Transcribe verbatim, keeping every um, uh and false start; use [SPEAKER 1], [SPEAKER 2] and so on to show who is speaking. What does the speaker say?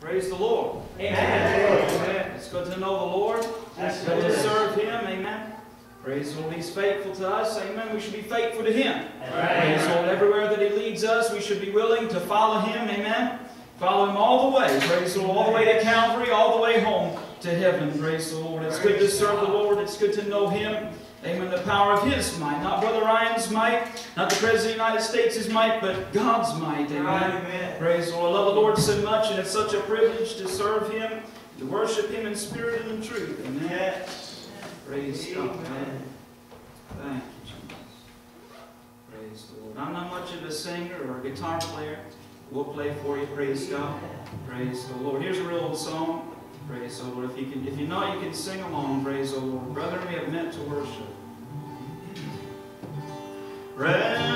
[SPEAKER 1] Praise the Lord.
[SPEAKER 2] Amen.
[SPEAKER 1] Amen. It's good to know the Lord. It's good to serve Him. Amen. Praise the Lord. He's faithful to us. Amen. We should be faithful to Him.
[SPEAKER 2] Amen.
[SPEAKER 1] Praise the Lord. Everywhere that He leads us, we should be willing to follow Him. Amen. Follow Him all the way. Praise the Lord. All the way to Calvary, all the way home to heaven. Praise the Lord. It's good to serve the Lord. It's good to know Him. Amen. The power of His might. Not Brother Ryan's might. Not the President of the United States' might, but God's might. Amen.
[SPEAKER 2] Amen.
[SPEAKER 1] Praise the Lord. I love the Lord so much, and it's such a privilege to serve Him, to worship Him in spirit and in truth. Amen.
[SPEAKER 2] Yes.
[SPEAKER 1] Praise
[SPEAKER 2] Amen.
[SPEAKER 1] God. Amen. Thank you, Jesus. Praise the Lord. I'm not much of a singer or a guitar player. We'll play for you. Praise God. Praise the Lord. Here's a real old song. Praise the Lord. If you can, if you know, you can sing along. Praise the Lord. Brethren, we have meant to worship. Brethren,